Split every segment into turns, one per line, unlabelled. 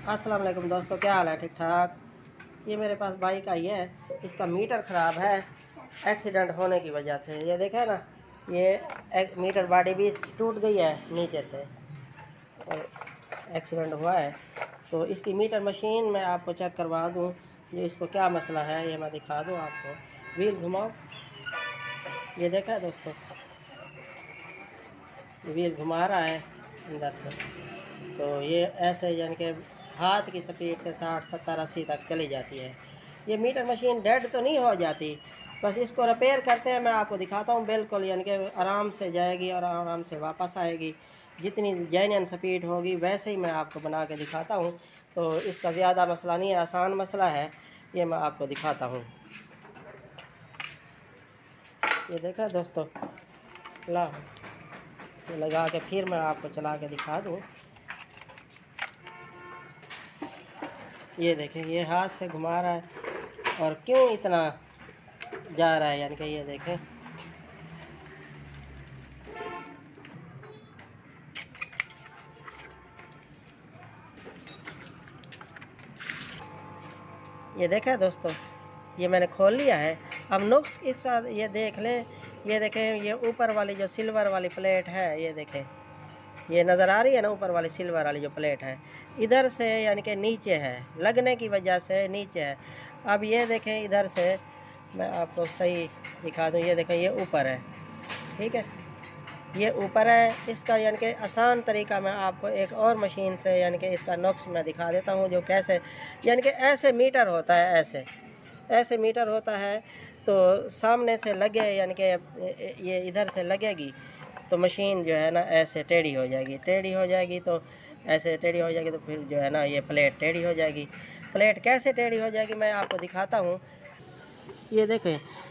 अस्सलाम वालेकुम दोस्तों, क्या हाल है? ठीक ठाक। ये मेरे पास बाइक आई है, इसका मीटर ख़राब है एक्सीडेंट होने की वजह से। ये देखें ना, ये एक मीटर बॉडी भी इसकी टूट गई है नीचे से और एक्सीडेंट हुआ है। तो इसकी मीटर मशीन मैं आपको चेक करवा दूं, ये इसको क्या मसला है ये मैं दिखा दूं आपको। व्हील घुमाओ, ये देखा है दोस्तों, व्हील घुमा रहा है अंदर से। तो ये ऐसे यानी कि हाथ की स्पीड से 60 70 80 तक चली जाती है। ये मीटर मशीन डेड तो नहीं हो जाती, बस इसको रिपेयर करते हैं। मैं आपको दिखाता हूँ, बिल्कुल यानी कि आराम से जाएगी और आराम से वापस आएगी। जितनी जेन्युइन स्पीड होगी वैसे ही मैं आपको बना के दिखाता हूँ। तो इसका ज़्यादा मसला नहीं है, आसान मसला है। ये मैं आपको दिखाता हूँ। ये देखा दोस्तों, ला ये लगा के फिर मैं आपको चला के दिखा दूँ। ये देखें, ये हाथ से घुमा रहा है और क्यों इतना जा रहा है, यानी कि ये देखें, ये देखा है दोस्तों, ये मैंने खोल लिया है। अब नुक्स के साथ ये देख लें, ये देखें, ये ऊपर वाली जो सिल्वर वाली प्लेट है, ये देखें, ये नज़र आ रही है ना, ऊपर वाली सिल्वर वाली जो प्लेट है इधर से यानी कि नीचे है, लगने की वजह से नीचे है। अब ये देखें, इधर से मैं आपको सही दिखा दूं, ये देखें, ये ऊपर है, ठीक है, ये ऊपर है। इसका यानी कि आसान तरीका मैं आपको एक और मशीन से यानी कि इसका नुक्स मैं दिखा देता हूँ, जो कैसे यानी कि ऐसे मीटर होता है, ऐसे मीटर होता है। तो सामने से लगे यानी कि ये इधर से लगेगी तो मशीन जो है ना ऐसे टेढ़ी हो जाएगी, तो ऐसे टेढ़ी हो जाएगी, तो फिर जो है ना ये प्लेट टेढ़ी हो जाएगी। प्लेट कैसे टेढ़ी हो जाएगी मैं आपको दिखाता हूँ। ये देखें,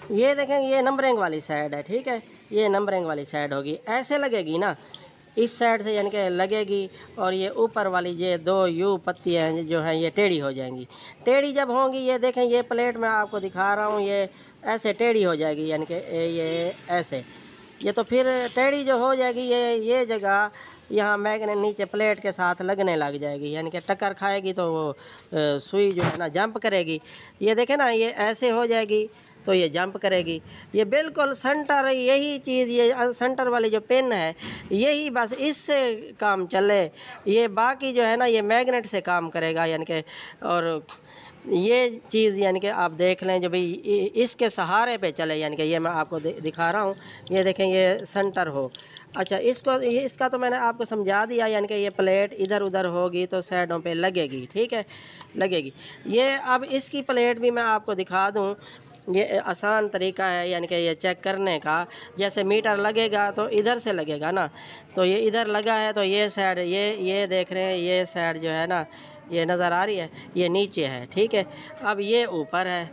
ये नंबरिंग वाली साइड है, ठीक है, ये नंबरिंग वाली साइड होगी, ऐसे लगेगी ना, इस साइड से यानी कि लगेगी। और ये ऊपर वाली ये दो यू पत्तियाँ जो हैं ये टेढ़ी हो जाएंगी। टेढ़ी जब होंगी, ये देखें, ये प्लेट मैं आपको दिखा रहा हूँ, ये ऐसे टेढ़ी हो जाएगी, यानी कि ये ऐसे, ये तो फिर टेढ़ी जो हो जाएगी, ये जगह यहाँ मैग्नेट नीचे प्लेट के साथ लगने लग जाएगी, यानी कि टक्कर खाएगी तो वो सुई जो है ना जंप करेगी। ये देखें ना, ये ऐसे हो जाएगी तो ये जंप करेगी। ये बिल्कुल सेंटर, यही चीज़, ये सेंटर वाली जो पिन है, यही बस इससे काम चले, ये बाकी जो है ना ये मैग्नेट से काम करेगा, यानी कि। और ये चीज़ यानी कि आप देख लें, जो भाई इसके सहारे पे चले, यानी कि ये मैं आपको दिखा रहा हूँ। ये देखें, ये सेंटर हो, अच्छा, इसका तो मैंने आपको समझा दिया, यानी कि ये प्लेट इधर उधर होगी तो साइडों पे लगेगी, ठीक है, लगेगी। ये अब इसकी प्लेट भी मैं आपको दिखा दूँ, ये आसान तरीका है यानी कि ये चेक करने का। जैसे मीटर लगेगा तो इधर से लगेगा ना, तो ये इधर लगा है तो ये साइड, ये देख रहे हैं, ये साइड जो है ना ये नज़र आ रही है, ये नीचे है, ठीक है। अब ये ऊपर है,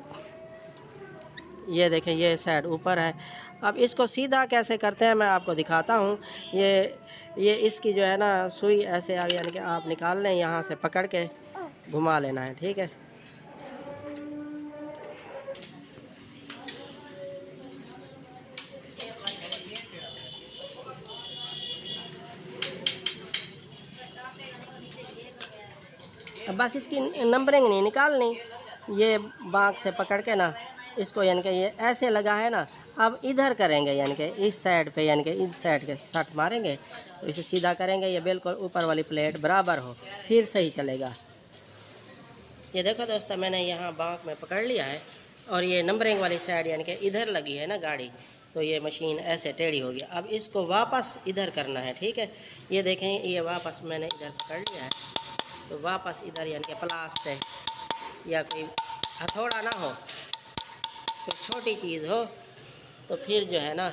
ये देखें, ये साइड ऊपर है। अब इसको सीधा कैसे करते हैं मैं आपको दिखाता हूँ। ये इसकी जो है ना सुई ऐसे यानी कि आप निकाल लें, यहाँ से पकड़ के घुमा लेना है, ठीक है। अब बस इसकी नंबरिंग नहीं निकालनी, ये बाँक से पकड़ के ना इसको, यानी कि ये ऐसे लगा है ना, अब इधर करेंगे, यानी कि इस साइड पे, यानी कि इस साइड के सट मारेंगे तो इसे सीधा करेंगे, ये बिल्कुल ऊपर वाली प्लेट बराबर हो, फिर सही चलेगा। ये देखो दोस्तों, मैंने यहाँ बाँक में पकड़ लिया है और ये नंबरिंग वाली साइड यानी कि इधर लगी है ना गाड़ी, तो ये मशीन ऐसे टेढ़ी होगी। अब इसको वापस इधर करना है, ठीक है। ये देखें, ये वापस मैंने इधर पकड़ लिया है, तो वापस इधर यानी कि प्लास से, या कोई हथौड़ा ना हो, कोई छोटी चीज़ हो, तो फिर जो है ना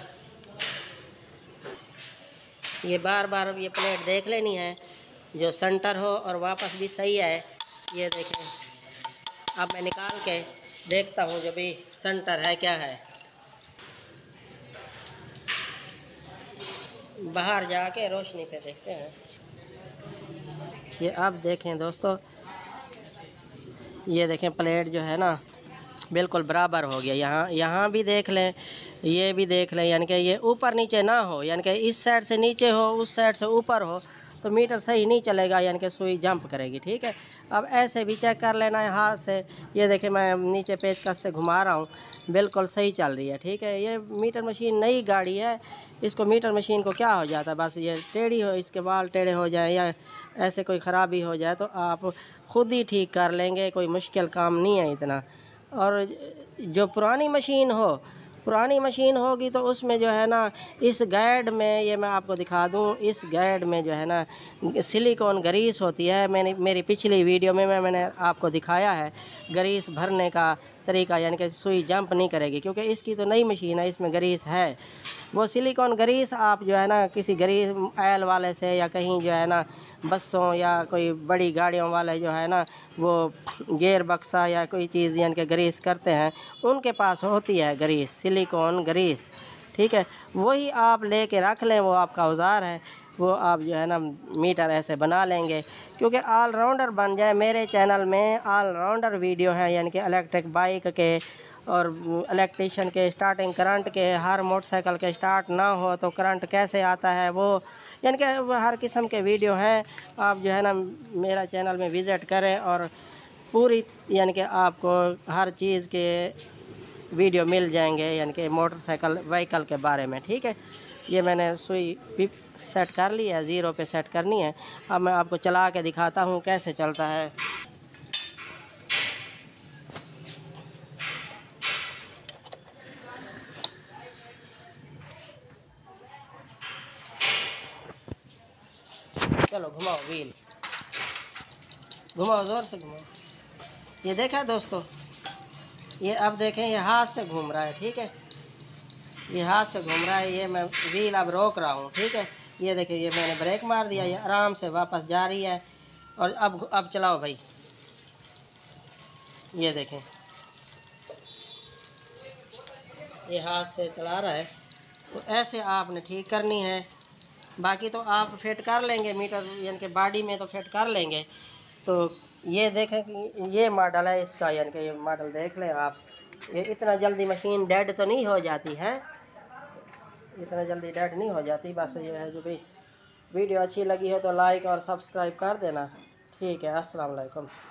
ये बार बार ये प्लेट देख लेनी है जो सेंटर हो और वापस भी सही है। ये देखें, अब मैं निकाल के देखता हूँ जो भी सेंटर है क्या है, बाहर जाके रोशनी पे देखते हैं। ये अब देखें दोस्तों, ये देखें, प्लेट जो है ना बिल्कुल बराबर हो गया। यहाँ भी देख लें, ये भी देख लें, यानी कि ये ऊपर नीचे ना हो, यानी कि इस साइड से नीचे हो, उस साइड से ऊपर हो, तो मीटर सही नहीं चलेगा, यानी कि सुई जंप करेगी। ठीक है, अब ऐसे भी चेक कर लेना है हाथ से। ये देखिए मैं नीचे पेचकस से घुमा रहा हूँ, बिल्कुल सही चल रही है। ठीक है, ये मीटर मशीन नई गाड़ी है, इसको मीटर मशीन को क्या हो जाता है, बस ये टेढ़ी हो, इसके बाल टेढ़े हो जाए या ऐसे कोई ख़राबी हो जाए तो आप ख़ुद ही ठीक कर लेंगे, कोई मुश्किल काम नहीं है इतना। और जो पुरानी मशीन होगी तो उसमें जो है ना, इस गाइड में, ये मैं आपको दिखा दूं, इस गाइड में जो है ना सिलिकॉन ग्रीस होती है। मेरी पिछली वीडियो में मैंने आपको दिखाया है ग्रीस भरने का तरीका, यानी कि सुई जंप नहीं करेगी, क्योंकि इसकी तो नई मशीन है, इसमें ग्रीस है। वो सिलिकॉन ग्रीस आप जो है ना किसी ग्रीस ऑयल वाले से या कहीं जो है ना बसों या कोई बड़ी गाड़ियों वाले जो है ना वो गेयर बक्सा या कोई चीज़ यानी कि ग्रीस करते हैं, उनके पास होती है ग्रीस, सिलिकॉन ग्रीस। ठीक है, वही आप लेके रख लें, वो आपका औज़ार है, वो आप जो है ना मीटर ऐसे बना लेंगे। क्योंकि ऑलराउंडर बन जाए, मेरे चैनल में ऑलराउंडर वीडियो है, यानी कि इलेक्ट्रिक बाइक के और इलेक्ट्रिशियन के, स्टार्टिंग करंट के, हर मोटरसाइकिल के स्टार्ट ना हो तो करंट कैसे आता है, वो यानी कि हर किस्म के वीडियो हैं। आप जो है ना मेरा चैनल में विज़िट करें और पूरी यानी कि आपको हर चीज़ के वीडियो मिल जाएंगे, यानी कि मोटरसाइकिल व्हीकल के बारे में। ठीक है, ये मैंने सुई भी सेट कर ली है, 0 पे सेट करनी है। अब मैं आपको चला के दिखाता हूँ कैसे चलता है। चलो घुमाओ, व्हील घुमाओ, ज़ोर से घुमाओ। ये देखा दोस्तों, ये अब देखें, ये हाथ से घूम रहा है। ठीक है, ये हाथ से घूम रहा है, ये मैं व्हील अब रोक रहा हूँ। ठीक है, ये देखिए, ये मैंने ब्रेक मार दिया, ये आराम से वापस जा रही है। और अब चलाओ भाई, ये देखें, ये हाथ से चला रहा है। तो ऐसे आपने ठीक करनी है। बाकी तो आप फिट कर लेंगे मीटर, यानी कि बॉडी में तो फिट कर लेंगे। तो ये देखें कि ये मॉडल है इसका, यानी कि ये मॉडल देख लें आप। ये इतना जल्दी मशीन डेड तो नहीं हो जाती है, इतना जल्दी डेड नहीं हो जाती। बस ये है जो भी वीडियो अच्छी लगी हो तो लाइक और सब्सक्राइब कर देना। ठीक है, अस्सलाम वालेकुम।